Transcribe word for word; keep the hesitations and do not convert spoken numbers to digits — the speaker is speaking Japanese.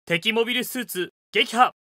敵モビルスーツ撃破。